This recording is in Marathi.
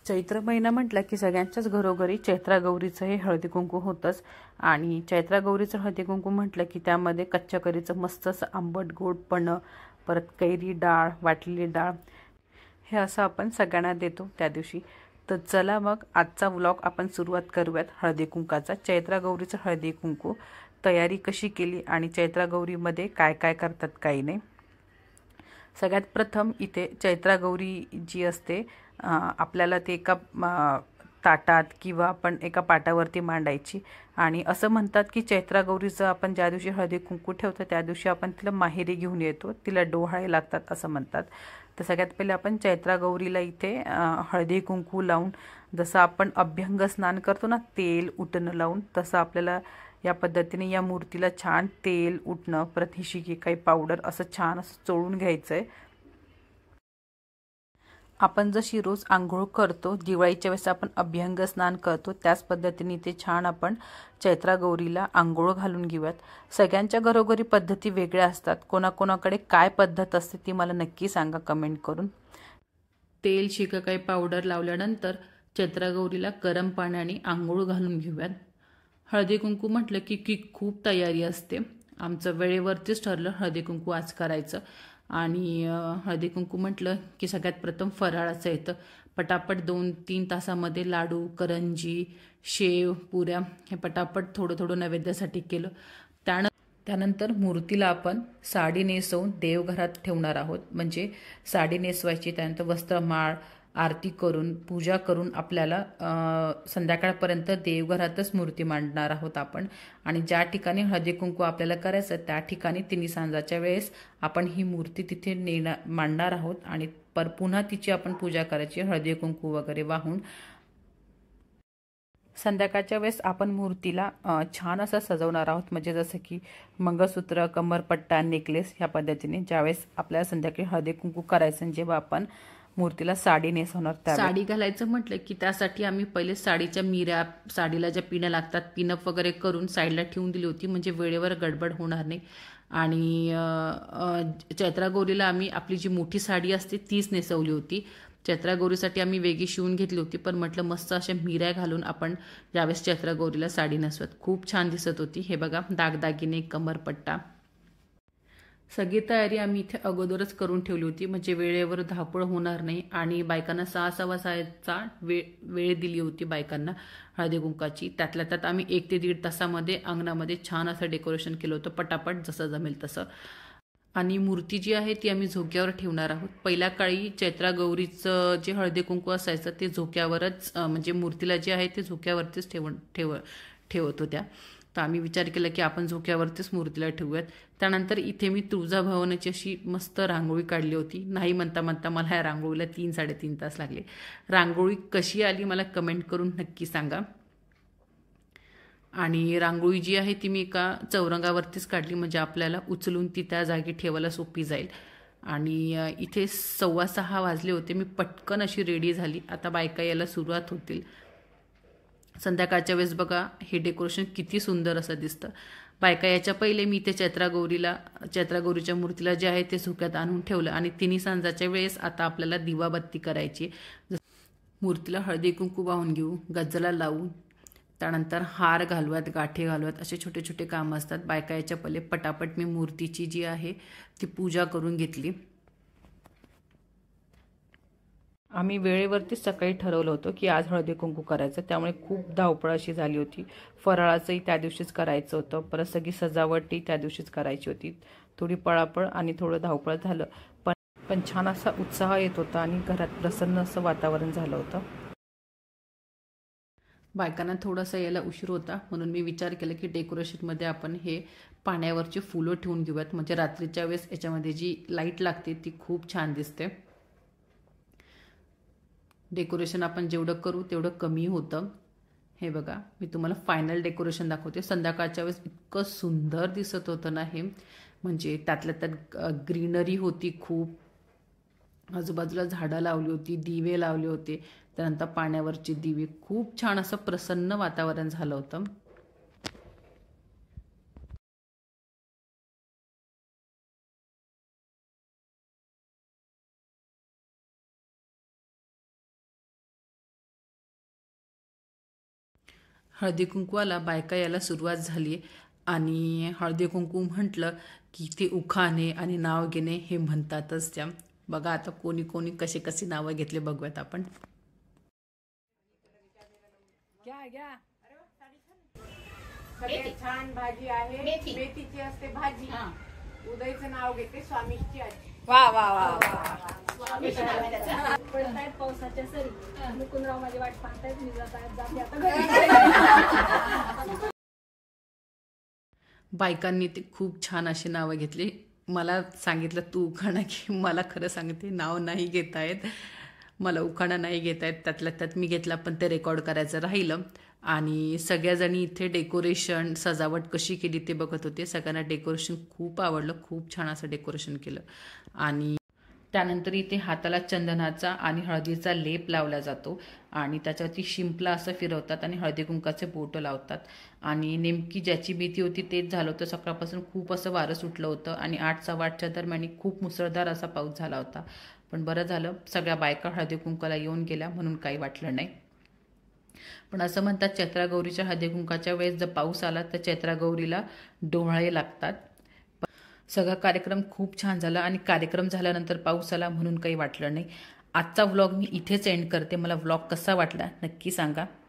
चैत्र महिना म्हटलं की सगळ्यांच्याच घरोघरी चैत्रागौरीचं हे हळदी कुंकू होतंच। आणि चैत्रागौरीचं हळदी कुंकू म्हटलं की त्यामध्ये कच्च्या कैरीचं मस्त असं आंबट गोडपणं, परत कैरी डाळ, वाटलेली डाळ हे असं आपण सगळ्यांना देतो त्या दिवशी। तर चला मग आजचा व्लॉग आपण सुरुवात करूयात हळदी कुंकाचा। चैत्रागौरीचं हळदी कुंकू तयारी कशी केली आणि चैत्रागौरीमध्ये काय काय करतात काही नाही। सगळ्यात प्रथम इथे चैत्रागौरी जी असते आपल्याला ते एका ताटात किंवा आपण एका पाटावरती मांडायची। आणि असं म्हणतात की चैत्रागौरीचं आपण ज्या दिवशी हळदी कुंकू ठेवतो त्या दिवशी आपण तिला माहेरी घेऊन येतो, तिला डोहाळे लागतात असं म्हणतात। तर सगळ्यात पहिले आपण चैत्रागौरीला इथे हळदी कुंकू लावून, जसं आपण अभ्यंग स्नान करतो ना तेल उटणं लावून, तसं आपल्याला या पद्धतीने या मूर्तीला छान तेल उटणं परत हिशी काही पावडर असं छान असं चोळून घ्यायचं आहे। आपण जशी रोज आंघोळ करतो, दिवाळीच्या वेळेस आपण अभ्यंग स्नान करतो, त्याच पद्धतीने ते छान आपण चैत्रागौरीला आंघोळ घालून घेऊयात। सगळ्यांच्या घरोघरी पद्धती वेगळ्या असतात, कोणाकोणाकडे काय पद्धत असते ती मला नक्की सांगा कमेंट करून। तेल शिकाकाई पावडर लावल्यानंतर चैत्रागौरीला गरम पाण्याने आंघोळ घालून घेऊयात। हळदी कुंकू म्हटलं की खूप तयारी असते। आमचं वेळेवरतीच ठरलं हळदी कुंकू आज करायचं। आणि हळदी कुंकू म्हटलं की सगळ्यात प्रथम फराळाचं येतं। पटापट 2-3 तासामध्ये लाडू, करंजी, शेव, पुऱ्या हे पटापट थोडं थोडं नैवेद्यासाठी केलं। त्यानंतर मूर्तीला आपण साडी नेसवून देवघरात ठेवणार आहोत। म्हणजे साडी नेसवायची, त्यानंतर वस्त्रमाळ, आरती करून पूजा करून आपल्याला संध्याकाळपर्यंत देवघरातच मूर्ती मांडणार आहोत आपण। आणि ज्या ठिकाणी हळदी कुंकू आपल्याला करायचं त्या ठिकाणी तिन्ही सांजाच्या वेळेस आपण ही मूर्ती तिथे मांडणार आहोत। आणि पुन्हा तिची आपण पूजा करायची हळदी कुंकू वगैरे वाहून। संध्याकाळच्या वेळेस आपण मूर्तीला छान असं सजवणार आहोत। म्हणजे जसं की मंगळसूत्र, कमरपट्टा, नेकलेस ह्या पद्धतीने ज्यावेळेस आपल्याला संध्याकाळी हळदी कुंकू करायचं, जेव्हा आपण मूर्तीला साडी नेसवणार त्या साडी घालायचं म्हटलं की त्यासाठी आम्ही पहिले साडीच्या मिऱ्या, साडीला ज्या पिण्या लागतात पिनअप वगैरे करून साईडला ठेवून दिली होती, म्हणजे वेळेवर गडबड होणार नाही। आणि चैत्रागौरीला आम्ही आपली जी मोठी साडी असते तीच नेसवली होती। चैत्रागौरीसाठी आम्ही वेगळी शिवून घेतली होती, पण म्हटलं मस्त अशा मिऱ्या घालून आपण ज्यावेळेस चैत्रागौरीला साडी नेसवत खूप छान दिसत होती। हे बघा दागदागिने, कमरपट्टा, सगळी तयारी आम्ही इथे अगोदरच करून ठेवली होती, म्हणजे वेळेवर धावपळ होणार नाही। आणि बायकांना 6:15 वेळ दिली होती बायकांना हळदी कुंकाची। त्यातल्या त्यात आम्ही 1 ते 1.5 तासामध्ये अंगणामध्ये छान असं डेकोरेशन केलं होतं, पटापट जसं जमेल तसं। आणि मूर्ती जी आहे ती आम्ही झोक्यावर ठेवणार आहोत। पहिल्या काळी चैत्रागौरीचं जे हळदी कुंकू असायचं ते झोक्यावरच, म्हणजे मूर्तीला जे आहे ते झोक्यावरतीच ठेवत होत्या। तर आम्ही विचार केला की आपण झोक्यावरतीच मूर्तीला ठेवूयात। त्यानंतर इथे मी तुळजाभवानीची अशी मस्त रांगोळी काढली होती। नाही म्हणता म्हणता मला या रांगोळीला 3-3.5 तास लागले। रांगोळी कशी आली मला कमेंट करून नक्की सांगा। आणि रांगोळी जी आहे ती मी एका चौरंगावरतीच काढली, म्हणजे आपल्याला उचलून ती त्या जागी ठेवायला सोपी जाईल। आणि इथे 6:15 वाजले होते, मी पटकन अशी रेडी झाली। आता बायका यायला सुरुवात होतील। संध्याकाळच्या वेळेस बघा हे डेकोरेशन किती सुंदर असं दिसतं। बायका याच्या पहिले मी इथे चैत्रागौरीच्या मूर्तीला जे आहे ते झोक्यात आणून ठेवलं। आणि तिन्ही सांजाच्या वेळेस आता आपल्याला दिवाबत्ती करायची। मूर्तीला हळदी कुंकू वाहून घेऊ, गजला लावू, त्यानंतर हार घालूयात, गाठी घालूयात, असे छोटे छोटे कामं असतात। बायका याच्या पहिले पटापट मी मूर्तीची जी आहे ती पूजा करून घेतली। आम्ही वेळेवरतीच सकाळी ठरवलं होतं की आज हळदी कुंकू करायचं, त्यामुळे खूप धावपळ अशी झाली होती। फराळाचंही त्या दिवशीच करायचं होतं, परत सगळी सजावटही त्या दिवशीच करायची होती। थोडी पळापळ आणि थोडं धावपळ झालं, पण छान असा उत्साह येत होता आणि घरात प्रसन्न असं वातावरण झालं होतं। बायकांना थोडासा यायला उशीर होता, म्हणून मी विचार केला की डेकोरेशनमध्ये आपण हे पाण्यावरची फुलं ठेवून घेऊयात, म्हणजे रात्रीच्या वेळेस याच्यामध्ये जी लाईट लागते ती खूप छान दिसते। डेकोरेशन आपण जेवढं करू तेवढं कमी होतं। हे बघा मी तुम्हाला फायनल डेकोरेशन दाखवते। संध्याकाळच्या वेळेस इतकं सुंदर दिसत होतं ना हे, म्हणजे त्यातल्या त्यात ग्रीनरी होती खूप, आजूबाजूला झाडं लावली होती, दिवे लावले होते, त्यानंतर पाण्यावरचे दिवे, खूप छान असं प्रसन्न वातावरण झालं होतं। हळदी कुंकवाला बायका यायला सुरुवात झाली आणि हळदी कुंकू म्हटलं की ते उखाणे आणि नाव घेणे हे म्हणतातच त्या. बघा आता कोणी कोणी कसे कसे नावं घेतले बघूयात आपण. छान भाजी आहे, मेथीची असते भाजी. उदयचं नाव घेते स्वामीची आजी. वा वा वा पडतायत पावसाच्या सरी, मुकुंदराव माझी वाट पाहतायत, मी जाते आता. बायकांनी ते खूप छान अशी नावं घेतली. मला सांगितलं तू उखाणा की मला खरं सांगते नाव नाही घेता येत, मला उखाणा नाही घेता येत. त्यातल्या त्यात मी घेतला पण ते रेकॉर्ड करायचं राहिलं. आणि सगळ्याजणी इथे डेकोरेशन सजावट कशी केली ते बघत होते. सगळ्यांना डेकोरेशन खूप आवडलं, खूप छान असं डेकोरेशन केलं. आणि त्यानंतर इथे हाताला चंदनाचा आणि हळदीचा लेप लावला जातो आणि त्याच्यावरती शिंपला असं फिरवतात आणि हळदी कुंकाचे बोटं लावतात. आणि नेमकी ज्याची भीती होती तेच झालं होतं. सकाळपासून खूप असं वारं सुटलं होतं आणि 8:15च्या दरम्यान खूप मुसळधार असा पाऊस झाला होता. पण बरं झालं सगळ्या बायका हळदी कुंकाला येऊन गेल्या म्हणून काही वाटलं नाही. पण असं म्हणतात चैत्रागौरीच्या हळदी कुंकाच्या वेळेस जर पाऊस आला तर चैत्रागौरीला डोहाळे लागतात. सगळा कार्यक्रम खूप छान झाला आणि कार्यक्रम झाल्यानंतर पाऊस आला म्हणून काही वाटलं नाही. आजचा व्लॉग मी इथेच एंड करते. मला व्लॉग कसा वाटला नक्की सांगा.